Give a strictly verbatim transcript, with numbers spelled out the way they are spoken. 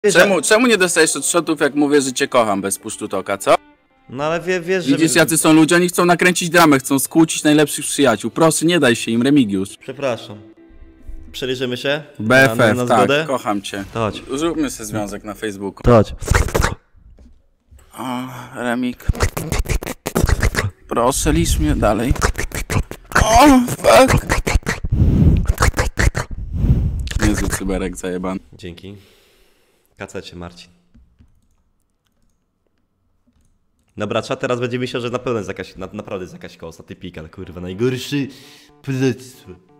Czemu, czemu nie dostajesz odshotów, jak mówię, że cię kocham bez puszczu toka, co? No ale wie, wiesz, że... Widzisz, jacy są ludzie, oni chcą nakręcić dramę, chcą skłócić najlepszych przyjaciół. Proszę, nie daj się im, Remigiusz. Przepraszam. Przeliczymy się? B F F, na, na tak, zgodę? kocham cię. To chodź. Zróbmy sobie związek na Facebooku. To chodź. O, Remik. Proszę, licz mnie dalej. O, fuck. Niezły cyberek zajebany. Dzięki. Kacecie, Marcin. Dobra, czat teraz będzie myślał, że na pewno jest jakaś, na, naprawdę jest jakaś kosa, typikal, kurwa, najgorszy plec.